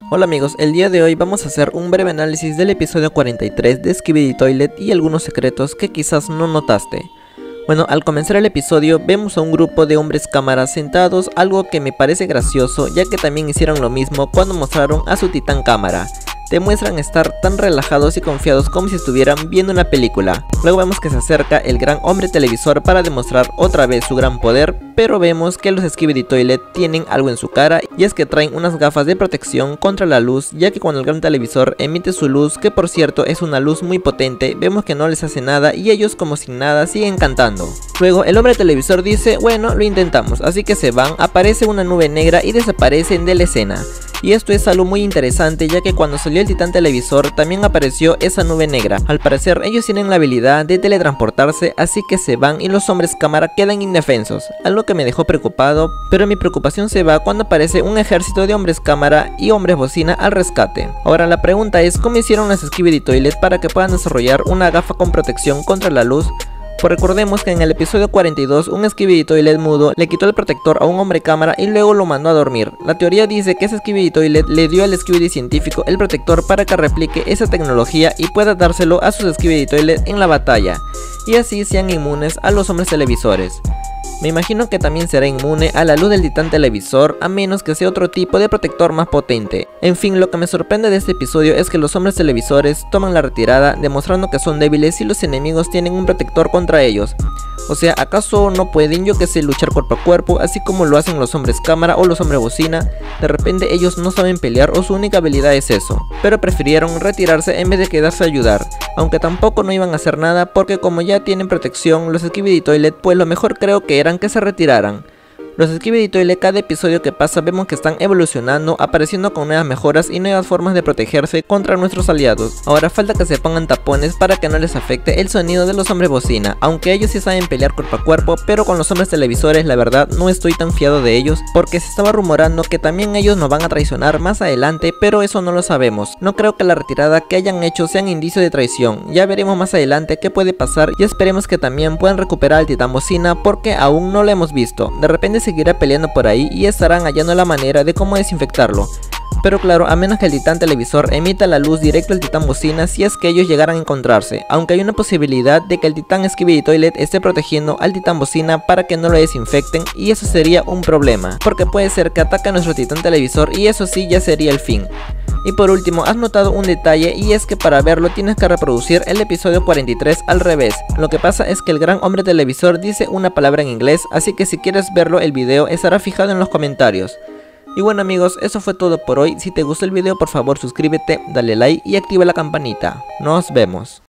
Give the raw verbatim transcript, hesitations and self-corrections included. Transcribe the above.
Hola amigos, el día de hoy vamos a hacer un breve análisis del episodio cuarenta y tres de Skibidi Toilet y algunos secretos que quizás no notaste. Bueno, al comenzar el episodio vemos a un grupo de hombres cámara sentados, algo que me parece gracioso ya que también hicieron lo mismo cuando mostraron a su titán cámara. Demuestran estar tan relajados y confiados como si estuvieran viendo una película. Luego vemos que se acerca el gran hombre televisor para demostrar otra vez su gran poder, pero vemos que los Skibidi Toilet tienen algo en su cara, y es que traen unas gafas de protección contra la luz, ya que cuando el gran televisor emite su luz, que por cierto es una luz muy potente, vemos que no les hace nada y ellos como sin nada siguen cantando. Luego el hombre televisor dice, bueno, lo intentamos, así que se van, aparece una nube negra y desaparecen de la escena. Y esto es algo muy interesante ya que cuando salió el titán televisor también apareció esa nube negra. Al parecer ellos tienen la habilidad de teletransportarse, así que se van y los hombres cámara quedan indefensos, algo que me dejó preocupado, pero mi preocupación se va cuando aparece un ejército de hombres cámara y hombres bocina al rescate. Ahora la pregunta es, ¿cómo hicieron los Skibidi Toilet para que puedan desarrollar una gafa con protección contra la luz? Pues recordemos que en el episodio cuarenta y dos un Skibidi Toilet mudo le quitó el protector a un hombre cámara y luego lo mandó a dormir. La teoría dice que ese Skibidi Toilet le dio al Skibidi científico el protector para que replique esa tecnología y pueda dárselo a sus Skibidi Toilet en la batalla, y así sean inmunes a los hombres televisores. Me imagino que también será inmune a la luz del titán televisor, a menos que sea otro tipo de protector más potente. En fin, lo que me sorprende de este episodio es que los hombres televisores toman la retirada, demostrando que son débiles y los enemigos tienen un protector contra ellos. O sea, ¿acaso no pueden, yo que sé, luchar cuerpo a cuerpo, así como lo hacen los hombres cámara o los hombres bocina? De repente ellos no saben pelear o su única habilidad es eso, pero prefirieron retirarse en vez de quedarse a ayudar, aunque tampoco no iban a hacer nada porque como ya tienen protección los Skibidi Toilet, pues lo mejor creo que eran que se retiraran. Los Skibidi Toilet cada episodio que pasa vemos que están evolucionando, apareciendo con nuevas mejoras y nuevas formas de protegerse contra nuestros aliados. Ahora falta que se pongan tapones para que no les afecte el sonido de los hombres bocina, aunque ellos sí saben pelear cuerpo a cuerpo, pero con los hombres televisores la verdad no estoy tan fiado de ellos, porque se estaba rumorando que también ellos nos van a traicionar más adelante, pero eso no lo sabemos. No creo que la retirada que hayan hecho sea un indicio de traición, ya veremos más adelante qué puede pasar y esperemos que también puedan recuperar al titán bocina porque aún no lo hemos visto. De repente seguirá peleando por ahí y estarán hallando la manera de cómo desinfectarlo. Pero claro, a menos que el titán televisor emita la luz directa al titán bocina si es que ellos llegaran a encontrarse, aunque hay una posibilidad de que el titán Skibidi Toilet esté protegiendo al titán bocina para que no lo desinfecten, y eso sería un problema, porque puede ser que ataque a nuestro titán televisor y eso sí ya sería el fin. Y por último, has notado un detalle, y es que para verlo tienes que reproducir el episodio cuarenta y tres al revés. Lo que pasa es que el gran hombre televisor dice una palabra en inglés, así que si quieres verlo el video estará fijado en los comentarios. Y bueno amigos, eso fue todo por hoy. Si te gustó el video por favor suscríbete, dale like y activa la campanita. Nos vemos.